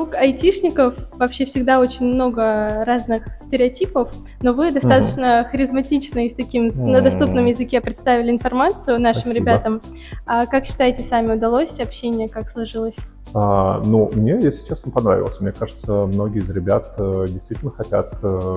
Вокруг айтишников вообще всегда очень много разных стереотипов, но вы достаточно харизматично и с таким на доступном языке представили информацию нашим ребятам. А как считаете, сами удалось общение, как сложилось? Ну, мне, если честно, понравилось. Мне кажется, многие из ребят действительно хотят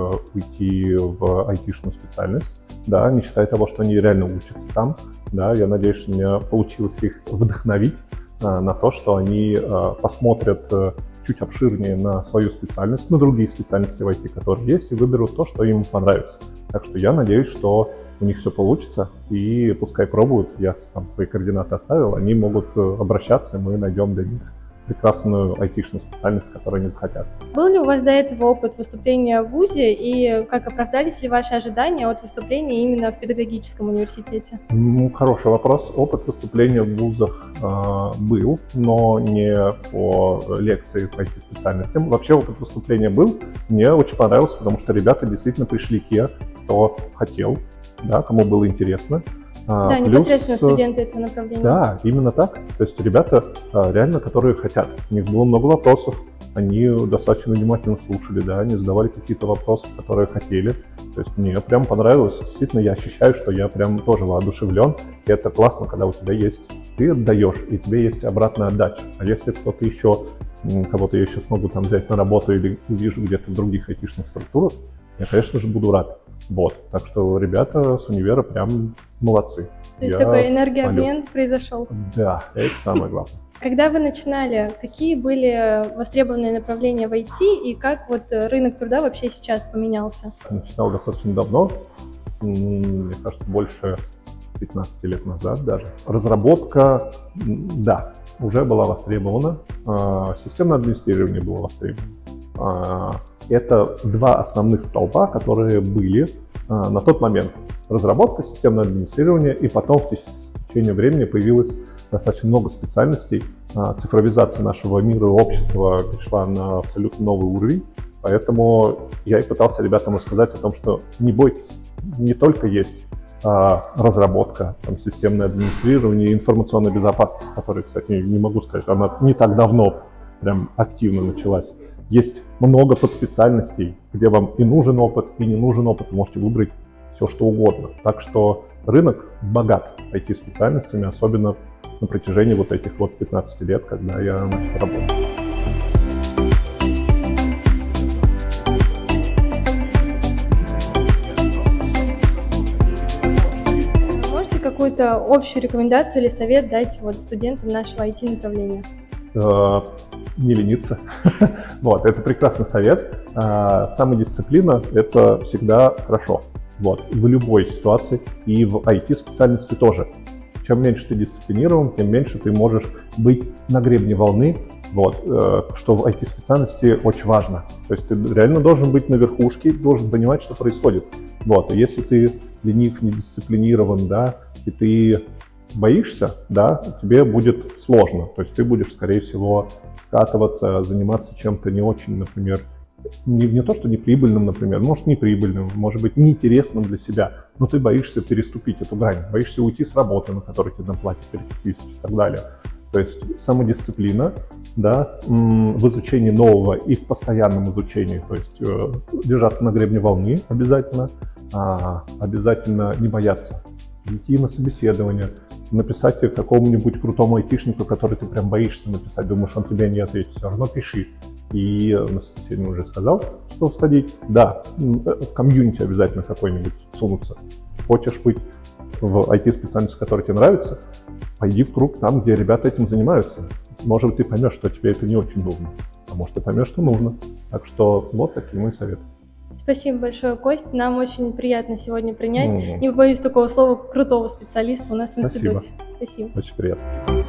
уйти в айтишную специальность, да, не считая того, что они реально учатся там. Да, я надеюсь, что у меня получилось их вдохновить на то, что они посмотрят чуть обширнее на свою специальность, на другие специальности в IT, которые есть, и выберут то, что им понравится. Так что я надеюсь, что у них все получится, и пускай пробуют. Я там свои координаты оставил, они могут обращаться, и мы найдем для них прекрасную айтишную специальность, которую они захотят. Был ли у вас до этого опыт выступления в ВУЗе, и как оправдались ли ваши ожидания от выступления именно в педагогическом университете? Хороший вопрос. Опыт выступления в вузах был, но не по лекции по IT-специальностям. Вообще опыт выступления был. Мне очень понравился, потому что ребята действительно пришли те, кто хотел, да, кому было интересно. Да, непосредственно студенты этого направления. Да, именно так. То есть ребята реально, которые хотят. У них было много вопросов, они достаточно внимательно слушали, да, они задавали какие-то вопросы, которые хотели. То есть мне прям понравилось. Действительно, я ощущаю, что я прям тоже воодушевлен. И это классно, когда у тебя есть, ты отдаешь, и тебе есть обратная отдача. А если кто-то еще, кого-то я еще смогу там взять на работу или увижу где-то в других айтишных структурах, я, конечно же, буду рад. Вот, так что ребята с универа прям молодцы. То есть такой энергообмен произошел. Да, это самое главное. Когда вы начинали, какие были востребованные направления в IT и как вот рынок труда вообще сейчас поменялся? Начинал достаточно давно, мне кажется, больше 15 лет назад даже. Разработка, да, уже была востребована, системное администрирование было востребовано. Это два основных столба, которые были на тот момент. Разработка, системное администрирование, и потом в течение времени появилось достаточно много специальностей. Цифровизация нашего мира и общества перешла на абсолютно новый уровень. Поэтому я и пытался ребятам рассказать о том, что не бойтесь, не только есть разработка, там, системное администрирование и информационная безопасность, которая, кстати, не могу сказать, она не так давно прям активно началась. Есть много подспециальностей, где вам и нужен опыт, и не нужен опыт, вы можете выбрать все, что угодно. Так что рынок богат IT-специальностями, особенно на протяжении вот этих вот 15 лет, когда я начал работать. Можете какую-то общую рекомендацию или совет дать вот студентам нашего IT-направления? Не лениться. Вот, это прекрасный совет. Самодисциплина – это всегда хорошо. Вот, в любой ситуации, и в IT-специальности тоже. Чем меньше ты дисциплинирован, тем меньше ты можешь быть на гребне волны, вот, что в IT-специальности очень важно. То есть ты реально должен быть на верхушке, должен понимать, что происходит. Вот, и если ты ленив, недисциплинирован, да, и ты боишься, да, тебе будет сложно. То есть ты будешь, скорее всего, скатываться, заниматься чем-то не очень, например, не то, что неприбыльным, например, может, неприбыльным, может быть, неинтересным для себя, но ты боишься переступить эту грань, боишься уйти с работы, на которой тебе платят 30 тысяч и так далее. То есть самодисциплина, да, в изучении нового и в постоянном изучении, то есть держаться на гребне волны обязательно, обязательно не бояться, идти на собеседование, написать какому-нибудь крутому айтишнику, который ты прям боишься написать, думаешь, он тебе не ответит, все равно пиши. И на собеседовании уже сказал, что сходить. Да, в комьюнити обязательно какой-нибудь сунуться. Хочешь быть в IT-специальности, которая тебе нравится, пойди в круг там, где ребята этим занимаются. Может быть, ты поймешь, что тебе это не очень нужно, а может, ты поймешь, что нужно. Так что вот такие мои советы. Спасибо большое, Кость. Нам очень приятно сегодня принять, не побоюсь такого слова, крутого специалиста у нас в институте. Спасибо. Очень приятно.